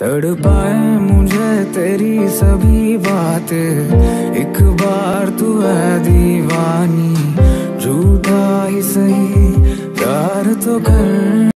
तड़पाए मुझे तेरी सभी बातें, एक बार तू है दीवानी, झूठा ही सही प्यार तो कर।